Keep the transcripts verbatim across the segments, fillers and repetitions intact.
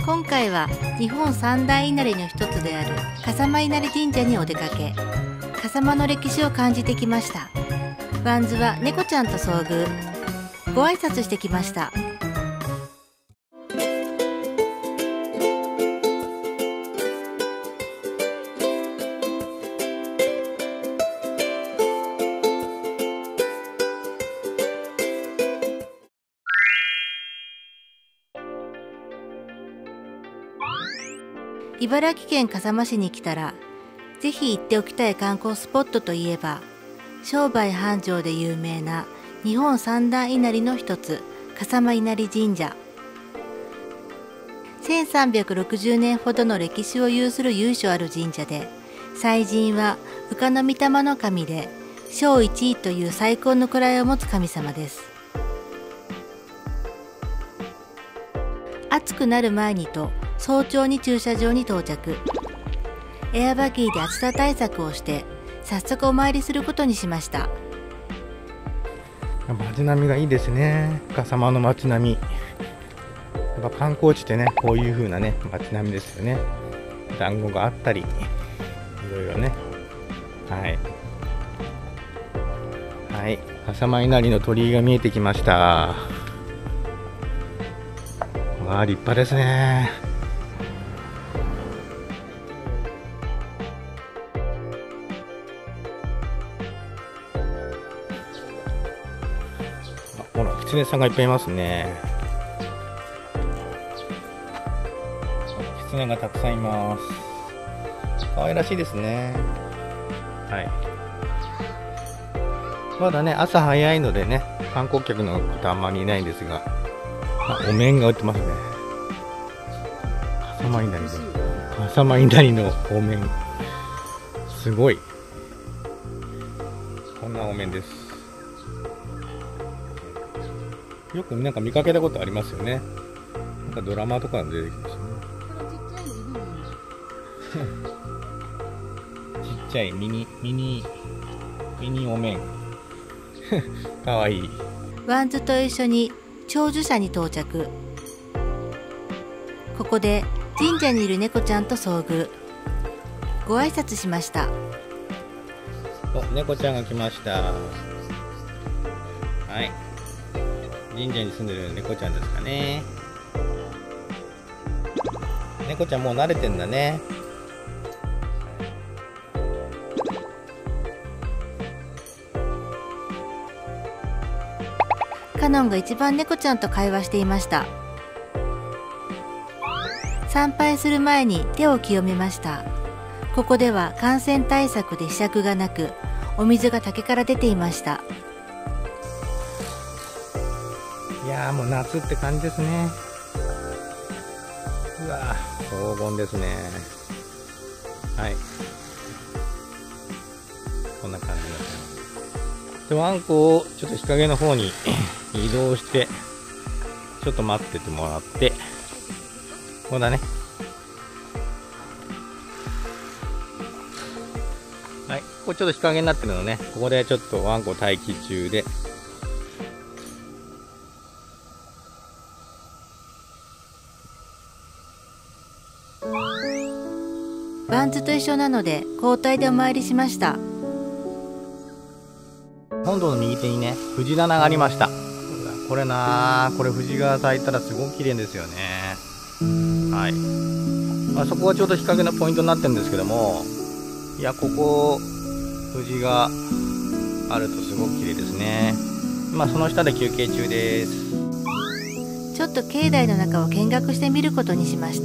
今回は日本三大稲荷の一つである笠間稲荷神社にお出かけ。笠間の歴史を感じてきました。ワンズは猫ちゃんと遭遇。ご挨拶してきました。茨城県笠間市に来たらぜひ行っておきたい観光スポットといえば、商売繁盛で有名な日本三大稲荷の一つ、笠間稲荷神社。せんさんびゃくろくじゅうねんほどの歴史を有する由緒ある神社で、祭神は宇賀の御霊の神で正一位という最高の位を持つ神様です。暑くなる前にと早朝に駐車場に到着。エアバギーで暑さ対策をして早速お参りすることにしました。 街並みがいいですね。笠間の街並み、やっぱ観光地ってね、こういう風なね街並みですよね。団子があったりいろいろね。はいはい、笠間稲荷の鳥居が見えてきました。わあ、立派ですね。ほら、狐さんがいっぱいいますね。狐がたくさんいます。可愛らしいですね。はい。まだね、朝早いのでね、観光客の方あんまりいないんですが、あ、お面が売ってますね。笠間稲荷で、笠間稲荷のお面、すごい。こんなお面です。よくなんか見かけたことありますよね。なんかドラマとかで出てきますね。ちっちゃいミニミニミニお面かわいい。 ワンズと一緒に長寿社に到着。ここで神社にいる猫ちゃんと遭遇。ご挨拶しました。 お、猫ちゃんが来ました。はい、神社に住んでる猫ちゃんですかね。猫ちゃんもう慣れてんだね。 カノンが一番猫ちゃんと会話していました。参拝する前に手を清めました。ここでは感染対策でひしゃくがなく、お水が竹から出ていました。 いやー、もう夏って感じですね。うわー、黄金ですね。はい、こんな感じです。で、ワンコをちょっと日陰の方に移動してちょっと待っててもらって、ここだね。はい、ここちょっと日陰になってるのね。ここでちょっとワンコ待機中で、 バンズと一緒なので交代でお参りしました。 本堂の右手にね、藤棚がありました。これなー、これ藤が咲いたらすごく綺麗ですよね。はい、まあ、そこがちょうど日陰のポイントになってるんですけども、いや、ここ藤があるとすごく綺麗ですね。まあ、その下で休憩中です。 ちょっと境内の中を見学してみることにしました。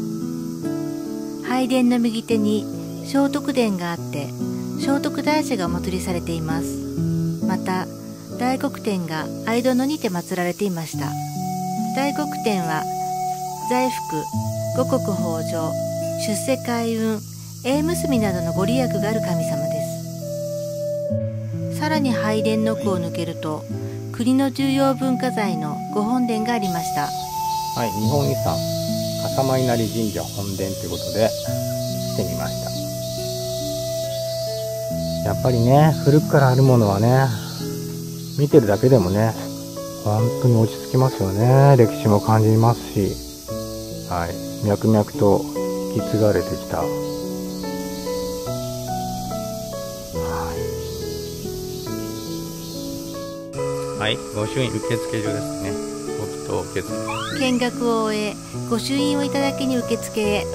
拝殿の右手に聖徳殿があって、聖徳太子がお祭りされています。また大黒天が藍殿にて祀られていました。大黒天は財福、五穀豊穣、出世開運、縁結びなどのご利益がある神様です。さらに拝殿の奥を抜けると国の重要文化財の御本殿がありました。 はい、日本遺産笠間稲荷神社本殿ということで来てみました。やっぱりね、古くからあるものはね、見てるだけでもね、本当に落ち着きますよね。歴史も感じますし、 はい、脈々と引き継がれてきた、はい、はい、御朱印受付所ですね。僕と受付見学を終え、御朱印をいただきに受付へ。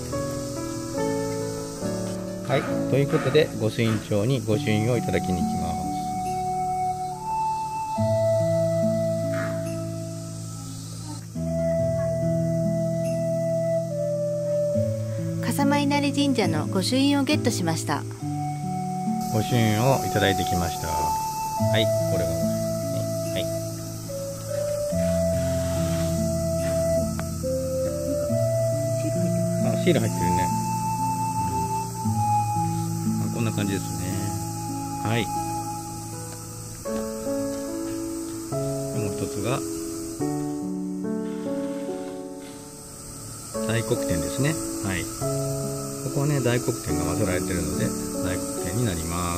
はい、ということで御朱印帳に御朱印をいただきに行きます。 笠間稲荷神社の御朱印をゲットしました。 御朱印をいただいてきました。はい、これが御朱印ね。はい。あ、シール入ってるね。あ、こんな感じですね。はい。もう一つが大黒天ですね。はい。ここはね、大黒天が祀られているので大黒天になります。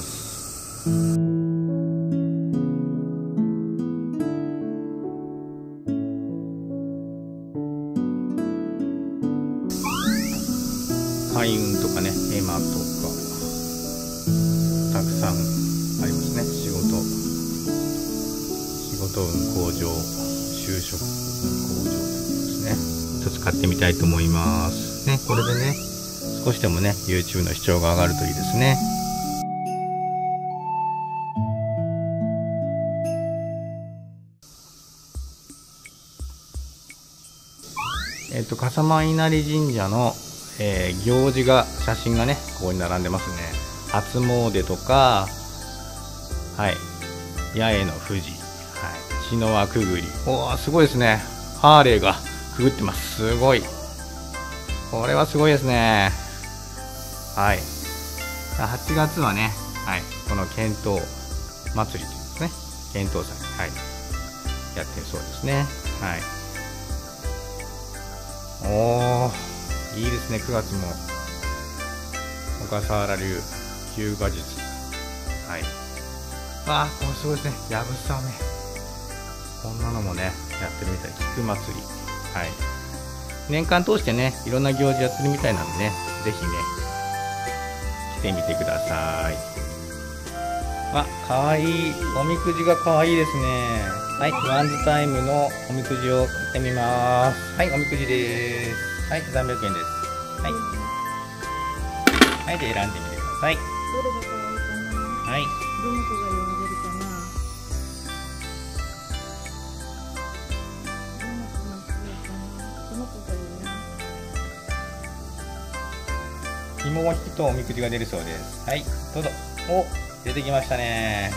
開運とかね、絵馬とかたくさんありますね。仕事仕事運向上、就職運向上ということですね。一つ買ってみたいと思いますね。これでね、少しでもね YouTube の視聴が上がるといいですね。えっと笠間稲荷神社の、えー、行事が写真がねここに並んでますね。初詣とか、はい、八重の富士、はい、茅の輪くぐり、おーすごいですね。ハーレーがくぐってます。すごい、これはすごいですね。はい、はちがつはね、はい、この遣唐祭りというですね、遣唐祭、はい、やってるそうですね。はい、おーいいですね。くがつも小笠原流旧画術、はい、あーこれすごいですね。やぶさめ、こんなのもねやってるみたい。菊祭り、はい、年間通してねいろんな行事やってるみたいなのでね、ぜひね来てみてください。あ、かわいい。おみくじがかわいいですね。はい、ワンズタイムのおみくじを買ってみます。はい、おみくじです。はい、さんびゃくえんです。はい。はい、で選んでみてください。 どれが可愛いかな。 はい。 どの子が読んでるかな。どの子が好きかな。この子がいいな。 紐を引くとおみくじが出るそうです。はい、どうぞ。お、出てきましたね。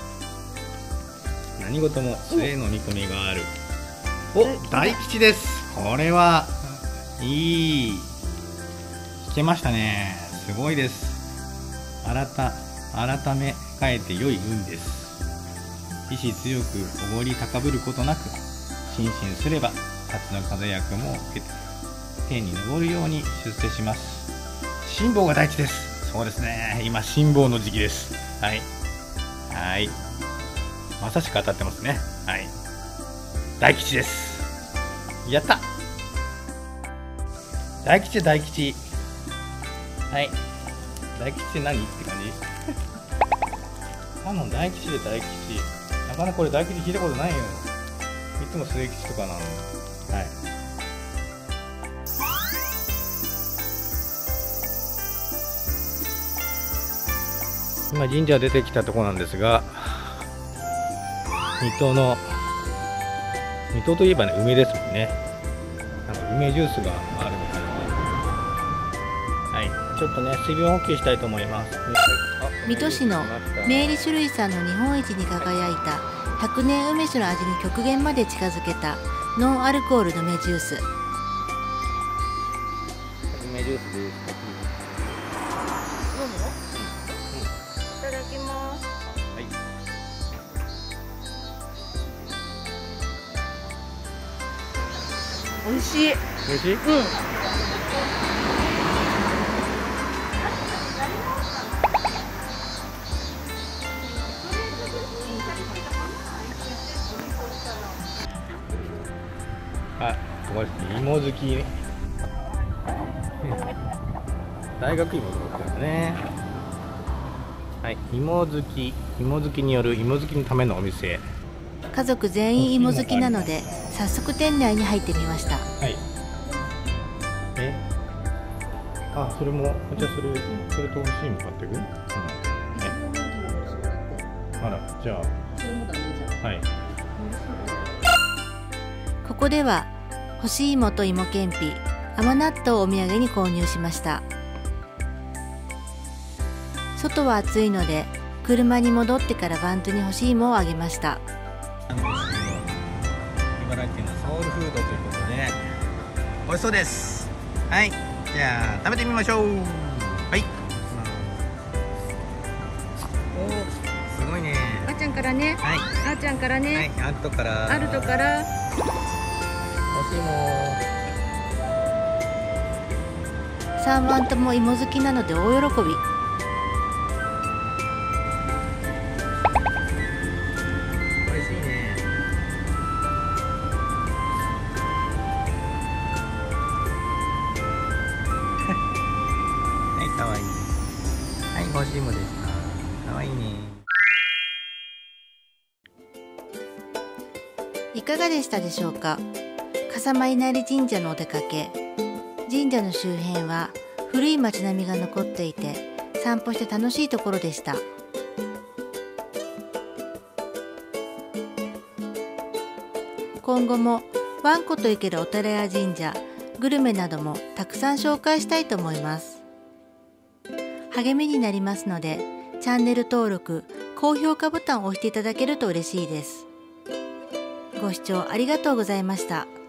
何事も末の見込みがある。お、大吉です。これはいい。引けましたね。すごいです。改改め変えて良い運です。意志強くおごり高ぶることなく、心身すれば辰の風役も受けて天に昇るように出世します。辛抱が大事です。そうですね。今辛抱の時期です。はい。はい。まさしく当たってますね。はい。大吉です。やった。大吉大吉。はい。大吉って何って感じ。多分大吉で大吉。なかなかこれ大吉聞いたことないよ。いつも末吉とかなの。はい。今神社出てきたところなんですが、水戸の水戸といえばね梅ですもんね。なんか梅ジュースがあるみたいなので、はい、ちょっとね水分補給したいと思います。 水戸市の明理酒類さんの日本一に輝いたひゃくねん梅酒の味に極限まで近づけたノンアルコールの梅ジュース。 梅ジュースです。 飲むの？いただきます。 はい。 美味しい。 美味しい？うん。あ、ここですね。芋好き大学芋のことですね。はい、芋好き、芋好きによる芋好きのためのお店。 家族全員芋好きなので早速店内に入ってみました。 はい。え、あ、それも、じゃあそれ、それと欲しいも買ってく？うん。え、あら、じゃあ。はい。 ここでは干し芋と芋けんぴ、甘納豆をお土産に購入しました。外は暑いので車に戻ってからバントに干し芋をあげました。 茨城県のソウルフードということで美味しそうです。はい、じゃあ食べてみましょう。はい。おー、すごいね。 あーちゃんからね。 はい。 あーちゃんからね。 はい、アルトから。 アルトから。 干し芋。 三番とも芋好きなので大喜び。 美味しいね。はい、かわいい。はい、干し芋でした。かわいいね。 いかがでしたでしょうか。笠間稲荷神社のお出かけ。神社の周辺は古い町並みが残っていて散歩して楽しいところでした。今後もわんこと行けるお寺や神社、グルメなどもたくさん紹介したいと思います。励みになりますのでチャンネル登録、高評価ボタンを押していただけると嬉しいです。ご視聴ありがとうございました。